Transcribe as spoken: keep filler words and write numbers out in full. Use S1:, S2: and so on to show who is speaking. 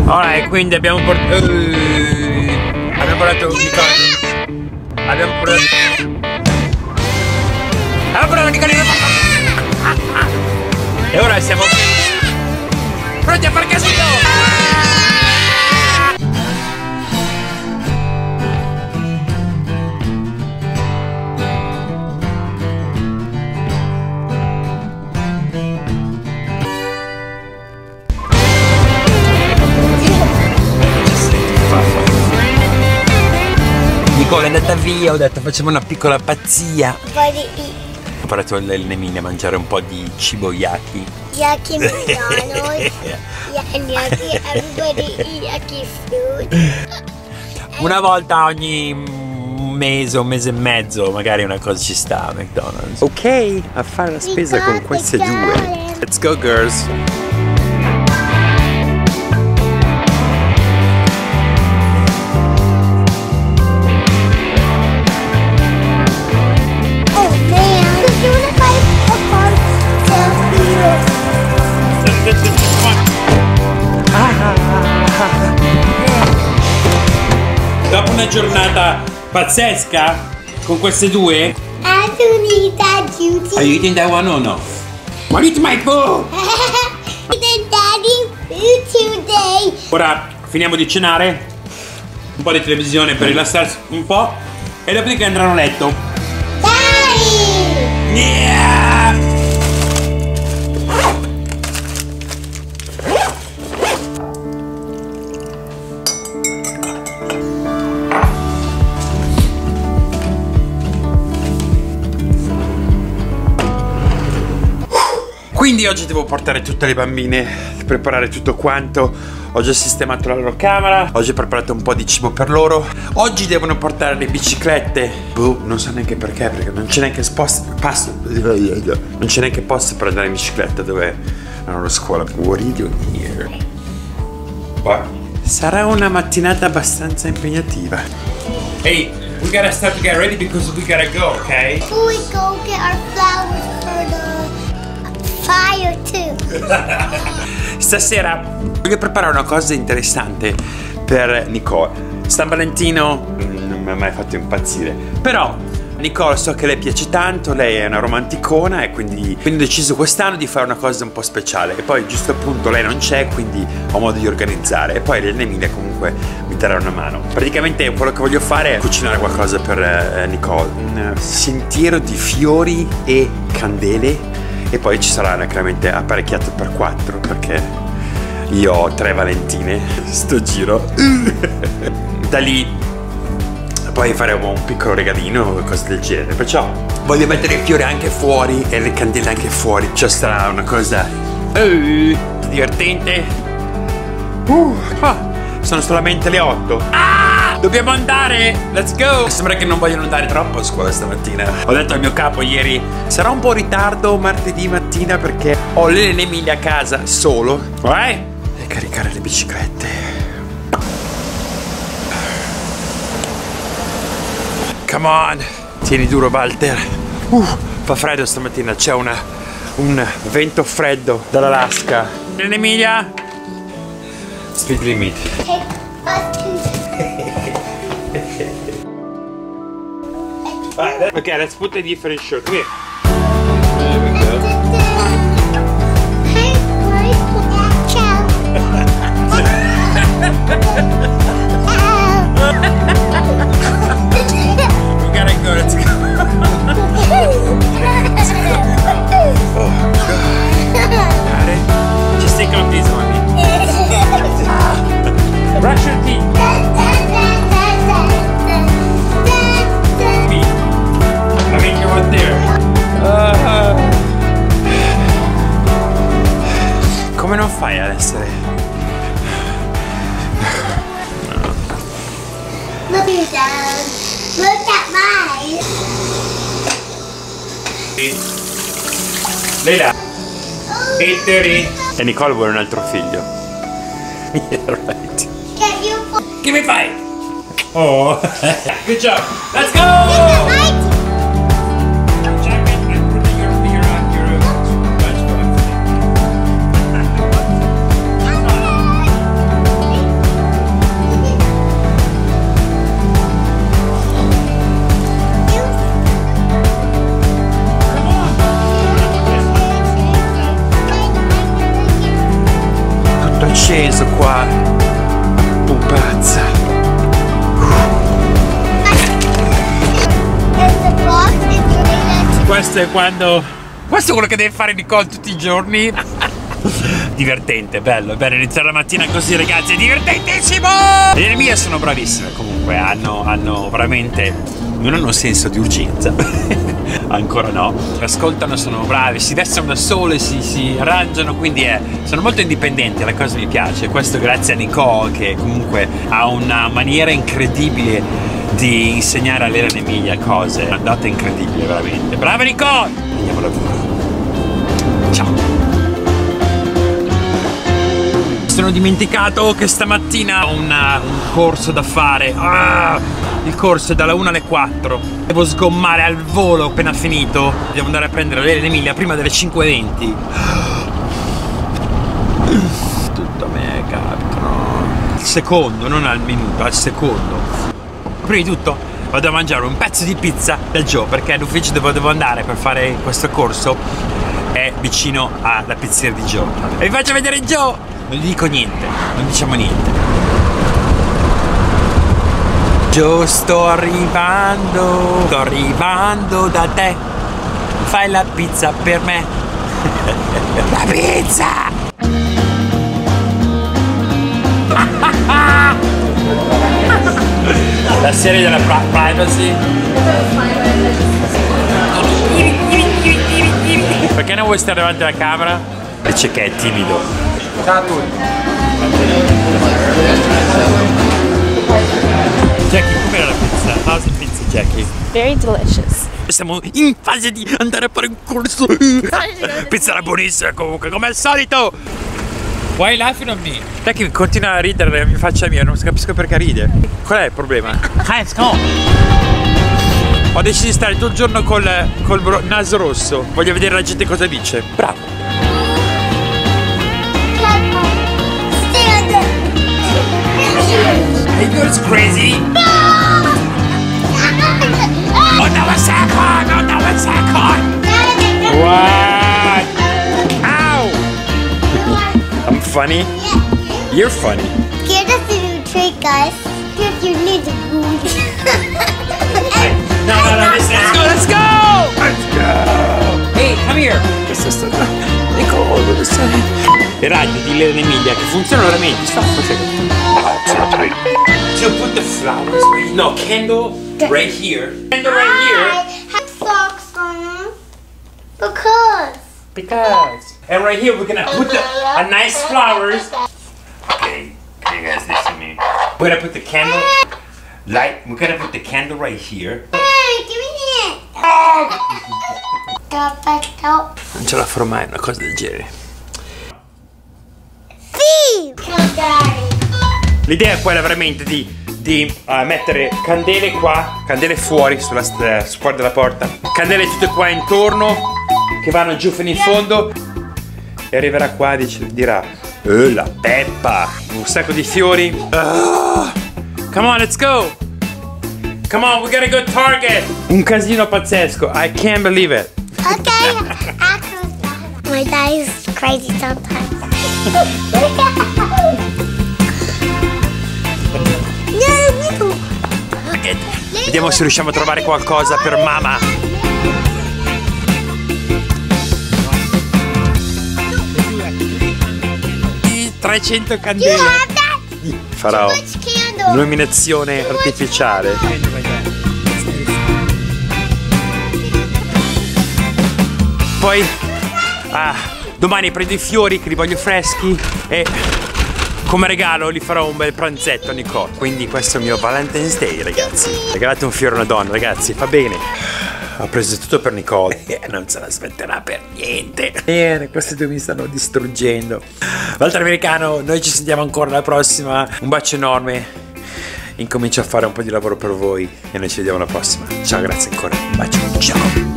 S1: Alright, quindi abbiamo portato... Uh, abbiamo portato un Nicole. Abbiamo portato... Abbiamo portato Nicole. E ora siamo... pronti a far casino! Nicole è andata via, ho detto facciamo una piccola pazzia. Ho portato l'Emilia a mangiare un po' di cibo yaki.
S2: Yaki McDonald's. Yaki, everybody eat yaki food.
S1: Una volta ogni mese, un mese e mezzo, magari una cosa ci sta a McDonald's. Ok, a fare la spesa con queste due. Let's go girls. Dopo una giornata pazzesca con queste due.
S2: I don't eat that duty.
S1: Are you eating that one or no? What is my food?
S2: The daddy food today.
S1: Ora finiamo di cenare, un po' di televisione per rilassarsi un po' e dopodiché andranno a letto.
S2: Daddy!
S1: Yeah! Quindi oggi devo portare tutte le bambine, preparare tutto quanto. Ho già sistemato la loro camera, oggi ho preparato un po' di cibo per loro. Oggi devono portare le biciclette. Boh, non so neanche perché, perché non c'è neanche sposto, passo, non c'è neanche posto per andare in bicicletta dove è la loro scuola. What are you doing here? What? Sarà una mattinata abbastanza impegnativa. Hey, we gotta start to get ready because we gotta go, okay?
S2: Before we go get our flowers for the fire too.
S1: Stasera voglio preparare una cosa interessante per Nicole. San Valentino non mi ha mai fatto impazzire, però Nicole so che le piace tanto, lei è una romanticona e quindi, quindi ho deciso quest'anno di fare una cosa un po' speciale. E poi giusto appunto lei non c'è, quindi ho modo di organizzare. E poi l'Emilia comunque mi darà una mano. Praticamente quello che voglio fare è cucinare qualcosa per eh, Nicole. Un sentiero di fiori e candele. E poi ci sarà chiaramente apparecchiato per quattro perché io ho tre Valentine sto giro. Da lì poi faremo un piccolo regalino o cose del genere. Perciò voglio mettere i fiori anche fuori e le candele anche fuori. Cioè sarà una cosa uh, divertente. uh, ah, Sono solamente le otto. ah! Dobbiamo andare! Let's go! Sembra che non vogliono andare troppo a scuola stamattina. Ho detto al mio capo ieri sarà un po' in ritardo martedì mattina perché ho l'Emilia a casa solo. Vai! E caricare le biciclette. Come on! Tieni duro, Walter. Uh, fa freddo stamattina, c'è una un vento freddo dall'Alaska. L'Emilia? Speed limit.
S2: Take us to
S1: Okay, let's put a different shirt. Come here. There we go.
S2: Hey, ciao.
S1: We gotta go, let's go. Oh, God. Got it? Just take off this one. Brush your teeth. I mean, you're right there. Uh, come non fai ad essere?
S2: Look at that. Look at mine.
S1: Leila. Etteri. E Nicole vuole un altro figlio. Yeah, right.
S2: Can you
S1: Che mi fai? Oh. Good job. Let's go!
S2: put
S1: acceso qua. Pupazza. Questo è quando... Questo è quello che deve fare Nicole tutti i giorni. Divertente, bello, bello iniziare la mattina così, ragazzi, è divertentissimo! Le Eremia sono bravissime comunque, hanno, hanno veramente, non hanno senso di urgenza. Ancora no. Ascoltano, sono bravi, si vestono da sole, si, si arrangiano, quindi è, sono molto indipendenti, la cosa mi piace. Questo grazie a Nicole che comunque ha una maniera incredibile di insegnare all'Elena Emilia cose. È andata incredibile, veramente. Brava Nicole! Andiamo al lavoro. Ciao! Mi sono dimenticato che stamattina ho una, un corso da fare. Ah, il corso è dalla una alle quattro. Devo sgommare al volo appena finito. Devo andare a prendere l'Elena Emilia prima delle cinque e venti. Tutto a me capitano. Al secondo, non al minuto, al secondo. Prima di tutto vado a mangiare un pezzo di pizza da Joe, perché l'ufficio dove devo andare per fare questo corso è vicino alla pizzeria di Joe. E vi faccio vedere Joe! Non gli dico niente, non diciamo niente. Joe, sto arrivando, sto arrivando da te. Fai la pizza per me. La pizza! La serie della privacy. Perché non vuoi stare davanti alla camera? Dice che è timido. Ciao a tutti. Jackie, com'era la pizza? How's the pizza, Jackie?
S3: Very delicious.
S1: Siamo in fase di andare a fare un corso. Pizza era buonissima comunque, come al solito. Why laughing at me? Jackie continua a ridere in faccia mia, non capisco perché ride. Qual è il problema? Let's go. Ho deciso di stare tutto il giorno col, col naso rosso. Voglio vedere la gente cosa dice. Bravo. It goes crazy. Oh, no, a second! Oh, no, a second! What? Ow! I'm funny? You're funny.
S2: Here's a little trick, guys. Here's your little booty.
S1: No, no, no, listen, let's go, let's go! Let's go! Hey, come here! Questo è stato... Nicole, dove sei? Le radio di Elena Emilia che funzionano veramente. Stop for a second. Sono tre. To put the flowers right... No, candle right here. Candle right here.
S2: I have socks on. Because.
S1: Because. And right here we're gonna put the, a nice flowers. Okay, can you guys listen to me? We're gonna put the candle... Light, we're gonna put the candle right here.
S2: Hey, give me it.
S1: Non ce la farò mai una cosa del genere.
S2: Sì.
S1: L'idea è quella veramente di, di uh, mettere candele qua, candele fuori sulla uh, fuori della porta, candele tutte qua intorno che vanno giù fino in fondo e arriverà qua e dice, dirà eh, la peppa, un sacco di fiori. Uh, come on, let's go. Come on, we gotta go Target. Un casino pazzesco. I can't believe it.
S2: Okay. My dad is crazy sometimes.
S1: Vediamo se riusciamo a trovare qualcosa per mamma. trecento candele. Farò illuminazione artificiale. Poi ah, domani prendo i fiori che li voglio freschi e come regalo gli farò un bel pranzetto a Nicole. Quindi questo è il mio Valentine's Day, ragazzi. Regalate un fiore a una donna, ragazzi, fa bene. Ho preso tutto per Nicole e non se l'aspetterà per niente. Bene, questi due mi stanno distruggendo. Walter Americano, noi ci sentiamo ancora alla prossima. Un bacio enorme. Incomincio a fare un po' di lavoro per voi e noi ci vediamo alla prossima. Ciao, grazie ancora. Un bacio. Ciao.